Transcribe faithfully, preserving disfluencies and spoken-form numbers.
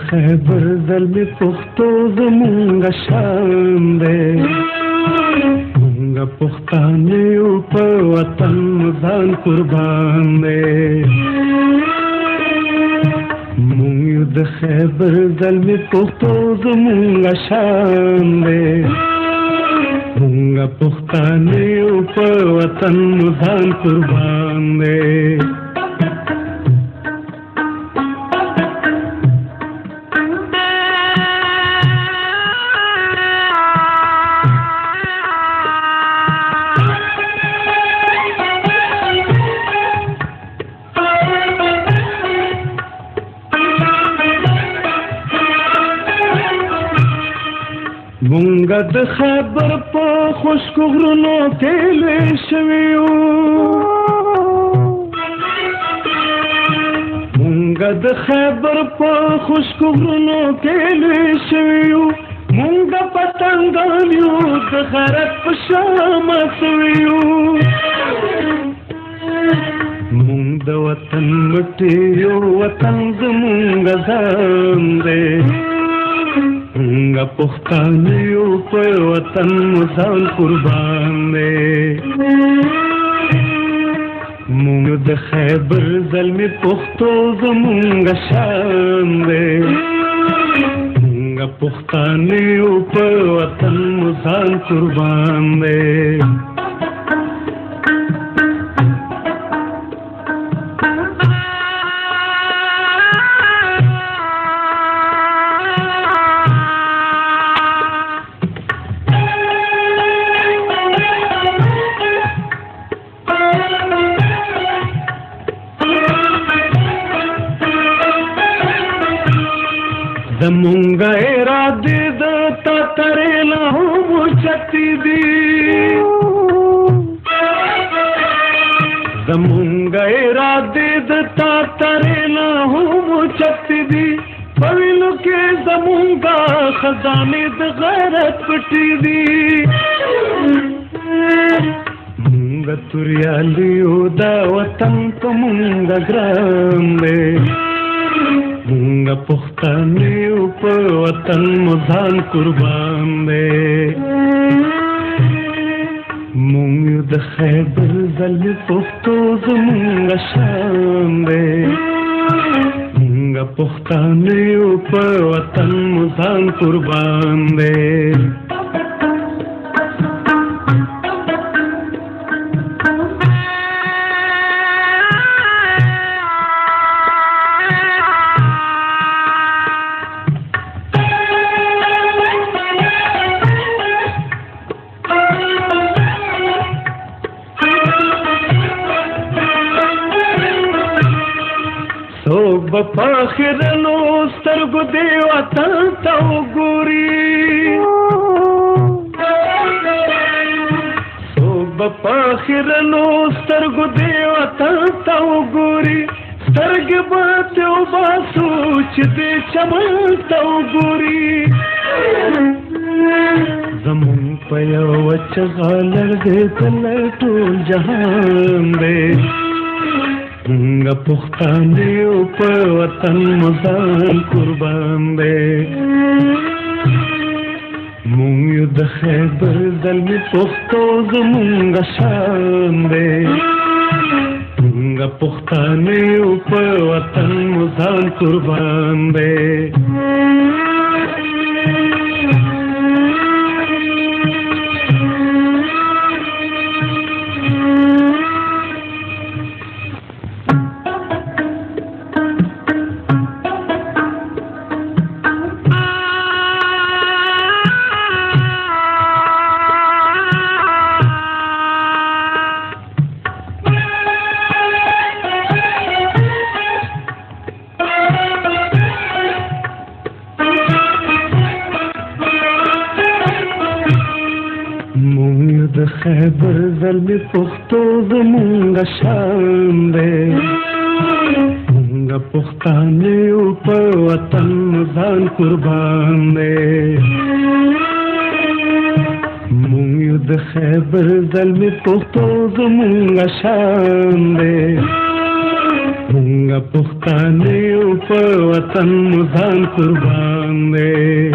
خیبر زلمی پختو زمونږ شان دی مونږ پښتانه یو په وطن ځان قربان دی مونږ یو د خیبر زلمی پختو زمونږ شان دی مونږ پښتانه یو په وطن ځان قربان دی مونږ د خیبر په خشکو غرونو کې لوی شوي یو مونږ د خیبر په خشکو غرونو کې لوی شوي یو مونږ پتنګان یو د غیرت په شامه سوي یو مونږ د وطن مټي یو وطن زمونږ ځان دی مونږ پښتانه یو په وطن ځان قربان دی مونږ د خیبر زلمی پښتو زمونږ شان دی مونږ پښتانه یو په وطن ځان قربان دی زمونږ ارادې د تا ترې نه هم اوچتې دي زمونږ ارادې د تا ترې نه هم اوچتې دي په وینو کې زمونږ خزانې د غیرت پټې دي مونږ توریالي یو دا وطن په مونږ ګران دی مونږ پښتانه یو په وطن ځان قربان دی مونږ یو د خیبر زلمی پښتو زمونږ شان دی مونږ پښتانه یو په وطن ځان قربان دی څوک به په آخرنو سترګو دې وطن ته وګوري څوک به په آخرنو سترګو دې وطن ته وګوري سترګې به ترې وباسو چې دې چمن ته وګوري زمونږ په یوه چغه لړزېدلی ټول جهان دی مونږ پښتانه یو په وطن ځان قربان دی مونږ یو د خیبر زلمی پښتو زمونږ شان دی مونږ پښتانه یو په وطن ځان قربان دی د خیبر زلمی پښتو زمونږ شان دی مونږ پښتانه یو په وطن ځان قربان دی مونږ یو د خیبر زلمی پښتو زمونږ شان دی مونږ منګه پښتانه یو په وطن مو ځان قربان دی